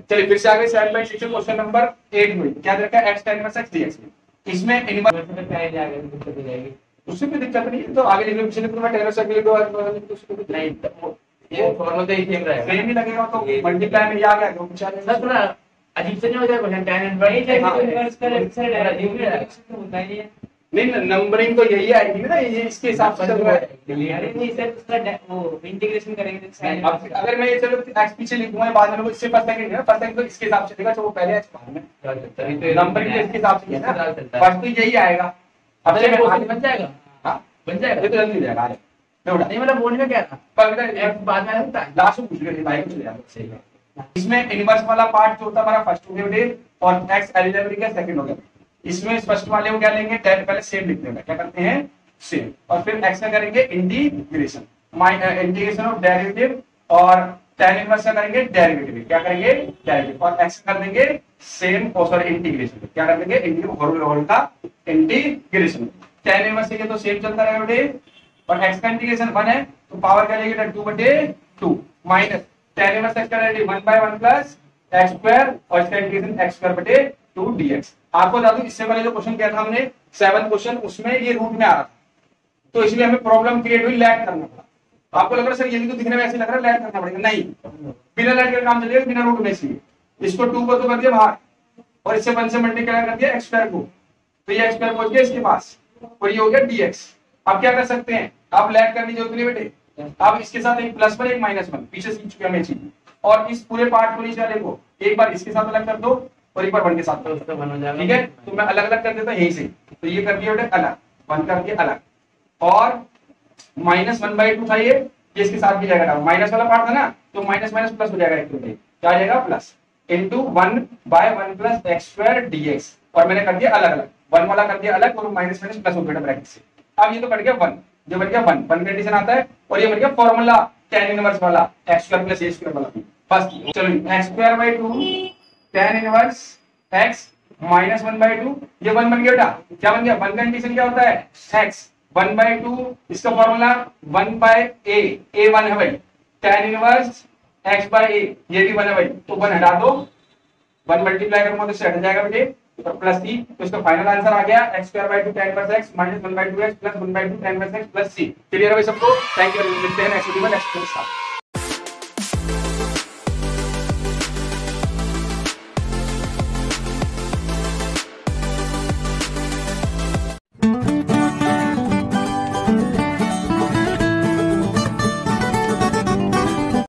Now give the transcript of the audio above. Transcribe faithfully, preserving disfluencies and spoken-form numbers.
चलिए फिर से आगे seven by six question number eight में क्या रखा है, x tan inverse x dx में। इसमें इनवर्स में क्या है आगे दिक्कत हो जाएगी, उससे कोई दिक्कत नहीं है, तो आगे लिख लो पीछे लिख लो, मैं tan इनवर्स लिख लो उसको नहीं, ये फॉर्मूला तो ही सेम रहेगा, सेम ही लगेगा, तो मल्टीप्लाई में ये आ गया तो पूछा सर थोड़ा अजीब से नहीं हो जाएगा क्वेश्चन, tan इनवर्स का सर अजीब होता है ये नहीं, नंबरिंग तो यही आएगी ना, ये इसके हिसाब से चल रहा है। अरे नहीं सर उसका वो इंटीग्रेशन करेंगे, अब अगर मैं ये चलो एक्स पीछे लिखूंगा बाद में, इससे फर्स्ट सेकंड है, फर्स्ट सेकंड तो इसके हिसाब से देगा, तो वो पहले एक्स बाद में तो नंबरिंग तो इसके हिसाब से है ना, फर्स्ट तो यही आएगा। अब से बन जाएगा, हां बन जाएगा, ये तो जल्दी हो जाएगा। अरे नहीं मतलब बोलने में क्या था, पर बाद में आता है लास्ट में पूछ रहे भाई को चले जाएगा, सही है। इसमें इनवर्स वाला पार्ट जो होता है हमारा फर्स्ट हो गया और एक्स एलिजेबल का सेकंड हो गया। इसमें फर्स्ट वाले को क्या लेंगे, tan पहले सेम लिखते हैं, क्या करते हैं सेम, और फिर x का करेंगे इंटीग्रेशन, इंटीग्रेशन ऑफ डेरिवेटिव, और tan इनवर्स का करेंगे डेरिवेटिव, क्या करेंगे डेरिवेटिव, और x कर देंगे सेम और सॉरी इंटीग्रेशन, क्या कर देंगे इंटीग्रेशन होल का इंटीग्रेशन। tan इनवर्स से तो सेम चलता रहेगा बेटे, और x का इंटीग्रेशन वन है तो पावर क्या लेंगे टू बटे two minus tan inverse x का derivative one by one plus x square, और इसका इंटीग्रेशन x स्क्वायर बटे टू dx। आपको बता दूं इससे पहले जो क्वेश्चन किया था हमने सेवन क्वेश्चन, उसमें ये रूट में आ रहा था, तो इसलिए हमें प्रॉब्लम क्रिएट हुई, लैग करना पड़ा। आपको लग रहा है सर ये भी तो दिखने में ऐसे लग रहा है, लैग करना पड़ेगा, नहीं बिना लैग के काम चलेगा, बिना रूट में से इसको टू को तो कर दिया बाहर, और इससे वन से मल्टीप्लाई कर दिया एक्स स्क्वायर को, तो ये एक्स स्क्वायर पहुंच गया इसके पास, और ये हो गया dx। आप क्या कर सकते हैं, आप लैग करने की जरूरत नहीं बेटे, आप इसके साथ एक प्लस वन एक माइनस वन पीछे सीख चुके हैं चीज, और इस पूरे पार्ट को नीचे वाले को एक बार इसके साथ अलग कर दो और एक बार वन के साथ करो, तो वन हो जाएगा, ठीक है। तो मैं अलग अलग कर देता हूं यहीं से, तो ये कर दिया बेटे अलग, वन कर दिया अलग, और माइनस वन बाई टू था ये, ये इसके साथ भी जाएगा, माइनस वाला पार्ट था ना, तो माइनस माइनस प्लस हो जाएगा, एक तो क्या आ जाएगा plus into one by one plus x square dx, और मैंने कर दिया अलग अलग, वन वाला कर दिया अलग और माइनस माइनस प्लस हो गया ब्रैकेट से। अब ये तो कट गया वन, जो बन गया वन वन कंडीशन आता है, और ये बन गया फॉर्मूला tan इनवर्स वाला x square plus a square वाला फर्स्ट। चलो x square by two tan inverse x minus one by two, ये वन बन गया बेटा, क्या बन गया, वन कंडीशन क्या होता है x, वन बाई टू इसका formula one by a, a one है भाई, tan inverse x by a, ये भी वन है भाई, तो वन हटा दो, वन मल्टीप्लाई करूंगा तो इससे हट जाएगा बेटे, तो प्लस सी, तो इसका फाइनल आंसर आ गया x square by two tan inverse x minus one by two x plus one by two tan inverse x plus c। Clear है भाई सबको, थैंक यू, मिलते हैं नेक्स्ट वीडियो में नेक्स्ट के साथ।